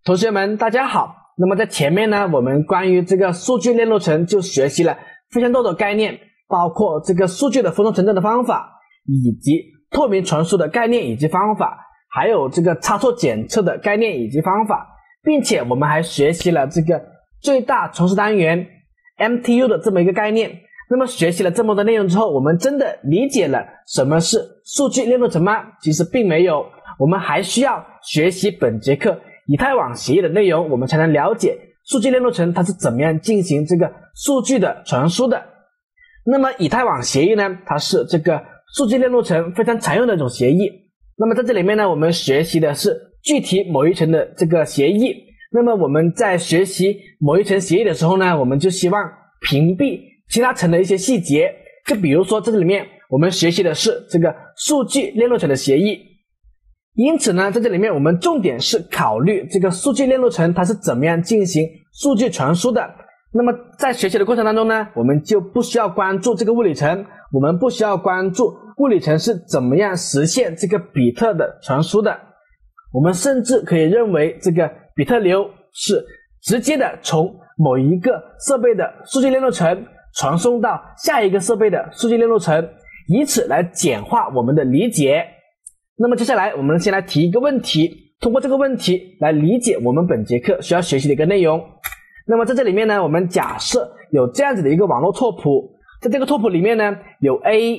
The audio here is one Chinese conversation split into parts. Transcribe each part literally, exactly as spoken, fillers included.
同学们大家好，那么在前面呢，我们关于这个数据链路层就学习了非常多的概念，包括这个数据的分钟存证的方法，以及透明传输的概念以及方法，还有这个差错检测的概念以及方法，并且我们还学习了这个最大传输单元 M T U 的这么一个概念。那么学习了这么多内容之后，我们真的理解了什么是数据链路层吗？其实并没有，我们还需要学习本节课以太网协议的内容，我们才能了解数据链路层它是怎么样进行这个数据的传输的。那么以太网协议呢，它是这个数据链路层非常常用的一种协议。那么在这里面呢，我们学习的是具体某一层的这个协议。那么我们在学习某一层协议的时候呢，我们就希望屏蔽其他层的一些细节。就比如说在这里面我们学习的是这个数据链路层的协议，因此呢，在这里面我们重点是考虑这个数据链路层它是怎么样进行数据传输的。那么在学习的过程当中呢，我们就不需要关注这个物理层，我们不需要关注物理层是怎么样实现这个比特的传输的，我们甚至可以认为这个比特流是直接的从某一个设备的数据链路层传送到下一个设备的数据链路层，以此来简化我们的理解。那么接下来我们先来提一个问题，通过这个问题来理解我们本节课需要学习的一个内容。那么在这里面呢，我们假设有这样子的一个网络拓扑，在这个拓扑里面呢，有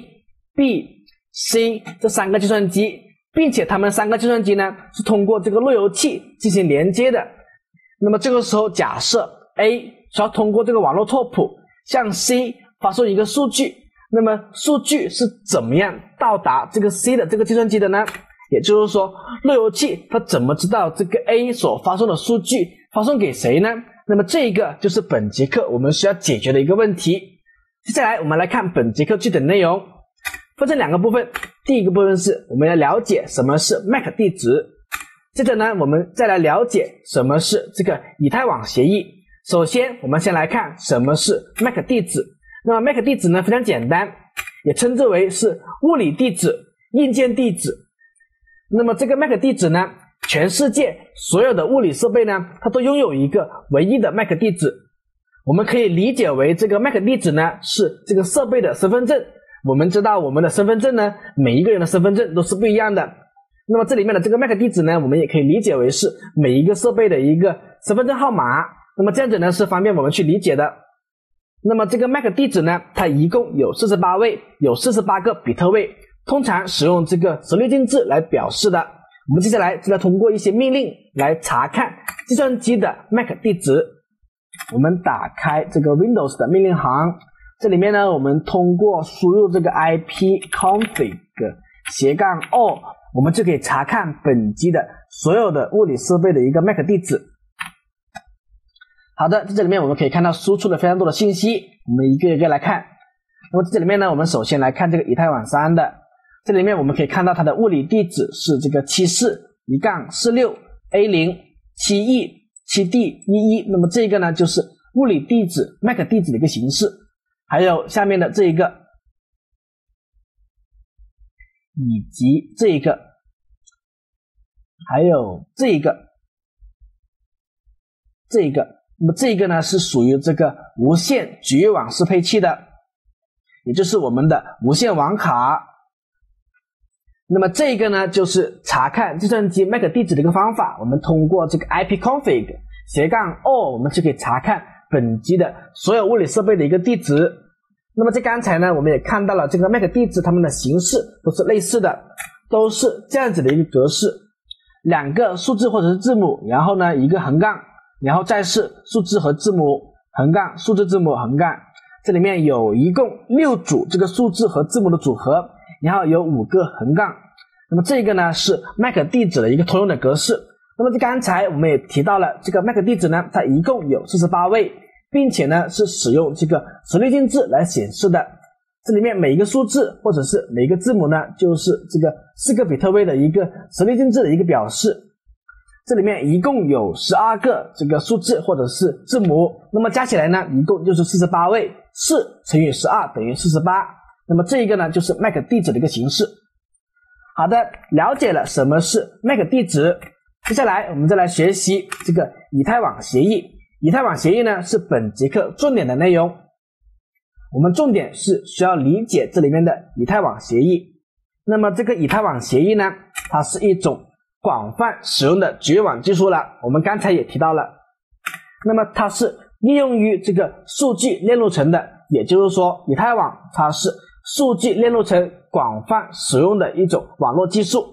A、B、C 这三个计算机，并且它们三个计算机呢是通过这个路由器进行连接的。那么这个时候假设 A 需要通过这个网络拓扑向 C 发送一个数据，那么数据是怎么样到达这个 C 的这个计算机的呢？也就是说，路由器它怎么知道这个 A 所发送的数据发送给谁呢？那么这一个就是本节课我们需要解决的一个问题。接下来我们来看本节课具体的内容，分成两个部分。第一个部分是我们要了解什么是 M A C 地址，接着呢我们再来了解什么是这个以太网协议。首先我们先来看什么是 M A C 地址。那么 M A C 地址呢非常简单，也称之为是物理地址、硬件地址。那么这个 M A C 地址呢，全世界所有的物理设备呢，它都拥有一个唯一的 M A C 地址。我们可以理解为这个 M A C 地址呢是这个设备的身份证。我们知道我们的身份证呢，每一个人的身份证都是不一样的。那么这里面的这个 M A C 地址呢，我们也可以理解为是每一个设备的一个身份证号码。那么这样子呢是方便我们去理解的。那么这个 M A C 地址呢，它一共有四十八位，有四十八个比特位，通常使用这个直列进制来表示的。我们接下来就来通过一些命令来查看计算机的 M A C 地址。我们打开这个 Windows 的命令行，这里面呢我们通过输入这个 ipconfig 斜杠 all， 我们就可以查看本机的所有的物理设备的一个 M A C 地址。好的，在这里面我们可以看到输出了非常多的信息，我们一个一个来看。那么在这里面呢，我们首先来看这个以太网三的，这里面我们可以看到它的物理地址是这个 七四 一杠四六 A 零 七 E 七 D 一一，那么这个呢就是物理地址 M A C 地址的一个形式。还有下面的这一个，以及这一个，还有这一个，这一个。那么这个呢是属于这个无线局域网适配器的，也就是我们的无线网卡。那么这个呢就是查看计算机 M A C 地址的一个方法，我们通过这个 ipconfig 斜杠 all， 我们就可以查看本机的所有物理设备的一个地址。那么在刚才呢我们也看到了这个 M A C 地址它们的形式都是类似的，都是这样子的一个格式，两个数字或者是字母，然后呢一个横杠，然后再是数字和字母横杠，数字字母横杠，这里面有一共六组这个数字和字母的组合，然后有五个横杠。那么这个呢是 M A C 地址的一个通用的格式。那么刚才我们也提到了这个 M A C 地址呢，它一共有四十八位，并且呢是使用这个直列进制来显示的。这里面每一个数字或者是每一个字母呢，就是这个四个比特位的一个直列进制的一个表示。这里面一共有十二个这个数字或者是字母，那么加起来呢一共就是四十八位，四乘以十二等于四十八。那么这一个呢就是 M A C 地址的一个形式。好的，了解了什么是 M A C 地址， 接下来我们再来学习这个以太网协议。以太网协议呢是本节课重点的内容，我们重点是需要理解这里面的以太网协议。那么这个以太网协议呢，它是一种广泛使用的局域网技术了，我们刚才也提到了。那么它是利用于这个数据链路层的，也就是说以太网它是数据链路层广泛使用的一种网络技术。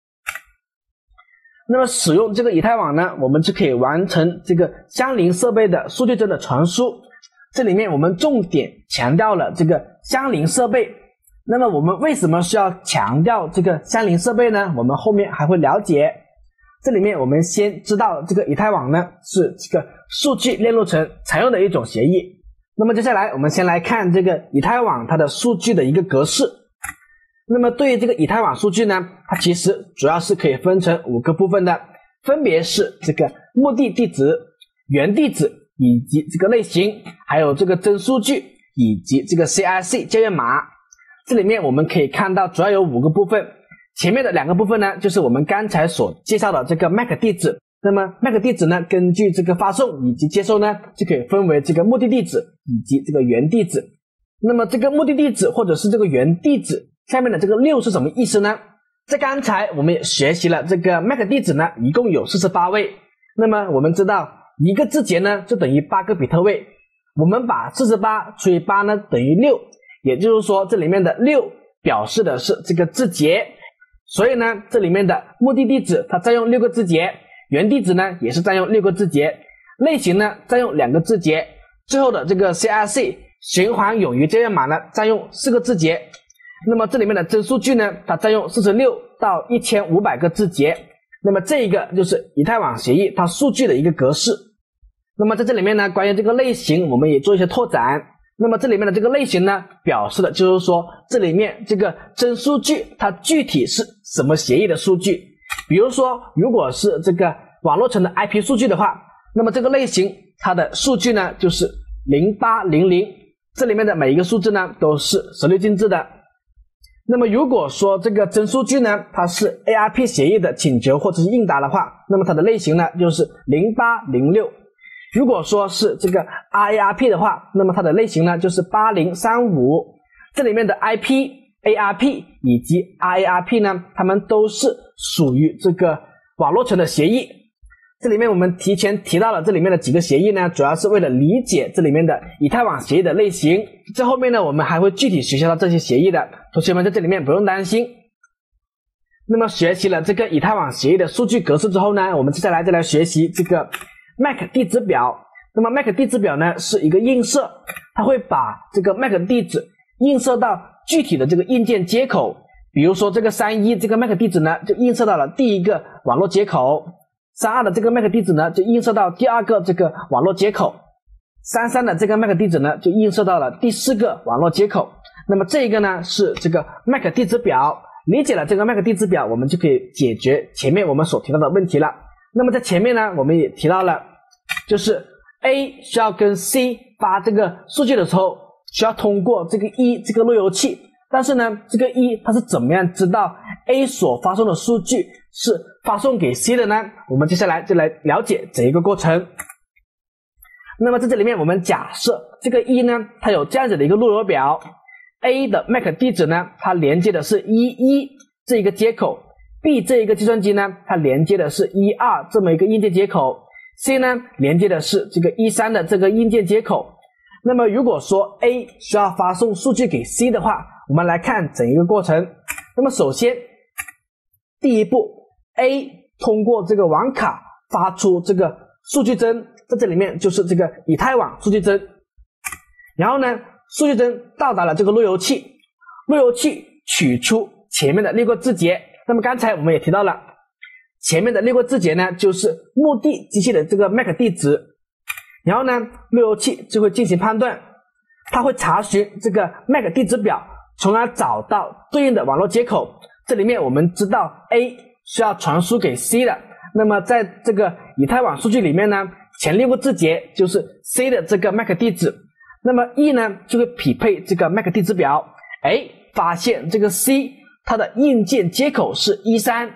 那么使用这个以太网呢，我们就可以完成这个相邻设备的数据帧的传输。这里面我们重点强调了这个相邻设备。那么我们为什么需要强调这个相邻设备呢？我们后面还会了解。这里面我们先知道这个以太网呢是这个数据链路层常用的一种协议。那么接下来我们先来看这个以太网它的数据的一个格式。那么对于这个以太网数据呢，它其实主要是可以分成五个部分的，分别是这个目的地址、原地址以及这个类型，还有这个真数据以及这个 C I C 校验码。这里面我们可以看到主要有五个部分，前面的两个部分呢就是我们刚才所介绍的这个 M A C 地址。那么 M A C 地址呢，根据这个发送以及接收呢，就可以分为这个目的地址以及这个原地址。那么这个目的地址或者是这个原地址下面的这个六是什么意思呢？在刚才我们也学习了这个 M A C 地址呢，一共有四十八位。那么我们知道一个字节呢就等于八个比特位，我们把四十八除以八呢等于六，也就是说这里面的六表示的是这个字节，所以呢这里面的目的地址它占用六个字节，原地址呢也是占用六个字节，类型呢占用两个字节，最后的这个 C I C 循环冗余校验码呢占用四个字节。那么这里面的真数据呢，它占用四十六到一千五百个字节。那么这一个就是以太网协议它数据的一个格式。那么在这里面呢，关于这个类型我们也做一些拓展。那么这里面的这个类型呢，表示的就是说这里面这个真数据它具体是什么协议的数据。比如说如果是这个网络层的 I P 数据的话，那么这个类型它的数据呢就是零八零零，这里面的每一个数字呢都是十六进制的。那么如果说这个真数据呢它是 A R P 协议的请求或者是应答的话，那么它的类型呢就是零八零六。如果说是这个 R A R P 的话，那么它的类型呢就是八零三五。这里面的 I P、A R P 以及 R A R P 呢，它们都是属于这个网络层的协议。这里面我们提前提到了这里面的几个协议呢，主要是为了理解这里面的以太网协议的类型。在后面呢我们还会具体学习到这些协议的，同学们在这里面不用担心。那么学习了这个以太网协议的数据格式之后呢，我们接下来再来学习这个 M A C 地址表。那么 M A C 地址表呢是一个映射，它会把这个 M A C 地址映射到具体的这个硬件接口。比如说这个三一这个 M A C 地址呢就映射到了第一个网络接口，三二的这个 M A C 地址呢就映射到第二个这个网络接口，三三的这个 M A C 地址呢就映射到了第四个网络接口。那么这一个呢是这个 M A C 地址表。理解了这个 M A C 地址表，我们就可以解决前面我们所提到的问题了。那么在前面呢我们也提到了，就是 A 需要跟 C 发这个数据的时候需要通过这个 E 这个路由器，但是呢这个 E 它是怎么样知道 A 所发送的数据是发送给 C 的呢？我们接下来就来了解这一个过程。那么在这里面我们假设这个 E 呢它有这样子的一个路由表， A 的 M A C 地址呢它连接的是一一这一个接口， B 这一个计算机呢它连接的是一二这么一个硬件接口， C 呢连接的是这个一三的这个硬件接口。那么如果说 A 需要发送数据给 C 的话，我们来看整一个过程。那么首先第一步 A 通过这个网卡发出这个数据帧，在这里面就是这个以太网数据帧。然后呢数据帧到达了这个路由器，路由器取出前面的六个字节。那么刚才我们也提到了，前面的六个字节呢就是目的机器的这个 M A C 地址。然后呢路由器就会进行判断，它会查询这个 M A C 地址表，从而找到对应的网络接口。这里面我们知道 A 需要传输给 C 的，那么在这个以太网数据里面呢，前六个字节就是 C 的这个 M A C 地址，那么 E 呢就会匹配这个 M A C 地址表，哎，发现这个 C 它的硬件接口是一三，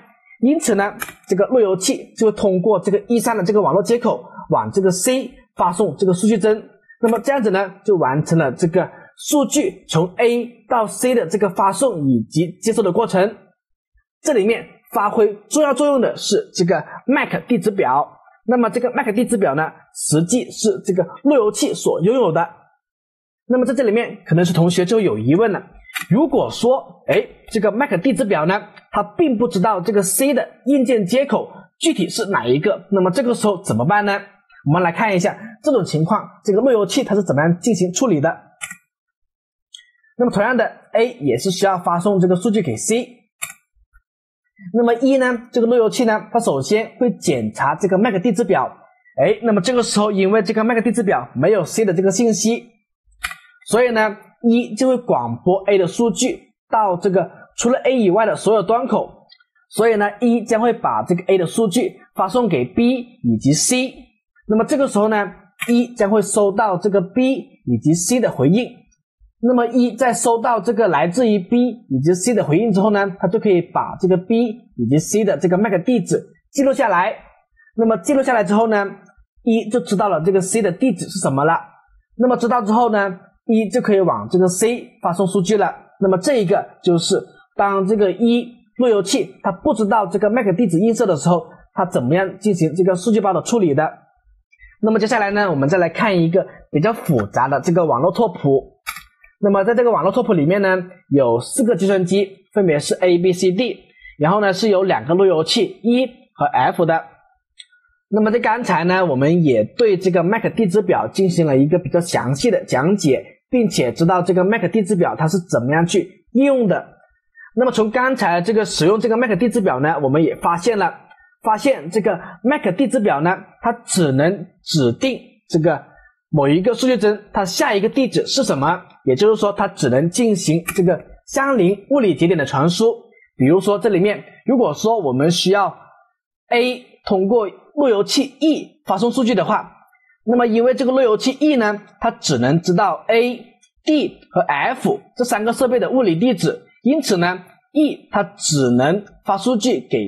因此呢，这个路由器就会通过这个 E 三 的这个网络接口往这个 C 发送这个数据帧。那么这样子呢，就完成了这个数据从 A 到 C 的这个发送以及接收的过程。这里面发挥重要作用的是这个 M A C 地址表。那么这个 M A C 地址表呢，实际是这个路由器所拥有的。那么在这里面可能是同学就有疑问了，如果说哎，这个 M A C 地址表呢，它并不知道这个 C 的硬件接口具体是哪一个，那么这个时候怎么办呢？我们来看一下这种情况，这个路由器它是怎么样进行处理的。那么同样的 A 也是需要发送这个数据给 C。那么 E 呢，这个路由器呢，它首先会检查这个 M A C 地址表，哎，那么这个时候因为这个 M A C 地址表没有 C 的这个信息，所以呢 E 就会广播 A 的数据到这个除了 A 以外的所有端口，所以呢 E 将会把这个 A 的数据发送给 B 以及 C。 那么这个时候呢 E 将会收到这个 B 以及 C 的回应。那么 E 在收到这个来自于 B 以及 C 的回应之后呢，它就可以把这个 B 以及 C 的这个 M A C 地址记录下来。那么记录下来之后呢 E 就知道了这个 C 的地址是什么了。那么知道之后呢 E 就可以往这个 C 发送数据了。那么这一个就是当这个 E 路由器它不知道这个 M A C 地址映射的时候，它怎么样进行这个数据包的处理的。那么接下来呢，我们再来看一个比较复杂的这个网络拓扑。那么在这个网络拓扑里面呢，有四个计算机，分别是 A、B、C、D， 然后呢是有两个路由器 E 和 F 的。那么在刚才呢，我们也对这个 M A C 地址表进行了一个比较详细的讲解，并且知道这个 M A C 地址表它是怎么样去应用的。那么从刚才这个使用这个 M A C 地址表呢，我们也发现了，发现这个 M A C 地址表呢，它只能指定这个某一个数据帧它下一个地址是什么，也就是说它只能进行这个相邻物理节点的传输。比如说这里面如果说我们需要 A 通过路由器 E 发送数据的话，那么因为这个路由器 E 呢，它只能知道 A、D 和 F 这三个设备的物理地址，因此呢 E 它只能发数据给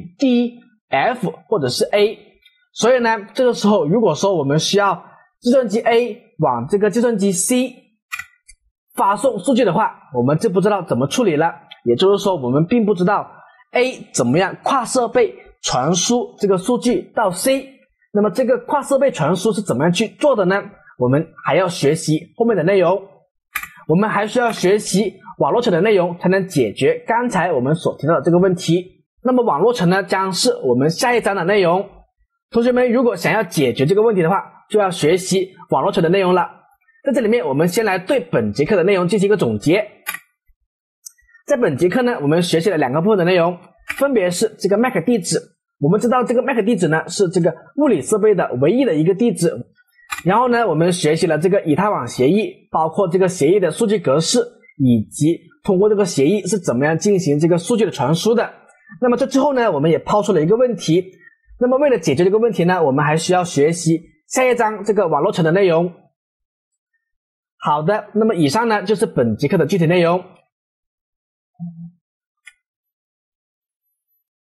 D、F 或者是 A。 所以呢这个时候如果说我们需要计算机 A 往这个计算机 C 发送数据的话，我们就不知道怎么处理了。也就是说我们并不知道 A 怎么样跨设备传输这个数据到 C。 那么这个跨设备传输是怎么样去做的呢？我们还要学习后面的内容，我们还需要学习网络层的内容，才能解决刚才我们所提到的这个问题。那么网络层呢，将是我们下一章的内容。同学们如果想要解决这个问题的话，就要学习网络层的内容了。在这里面我们先来对本节课的内容进行一个总结。在本节课呢，我们学习了两个部分的内容，分别是这个 M A C 地址。我们知道这个 M A C 地址呢是这个物理设备的唯一的一个地址。然后呢我们学习了这个以太网协议，包括这个协议的数据格式，以及通过这个协议是怎么样进行这个数据的传输的。那么这之后呢，我们也抛出了一个问题，那么为了解决这个问题呢，我们还需要学习下一章这个网络层的内容。好的，那么以上呢就是本节课的具体内容。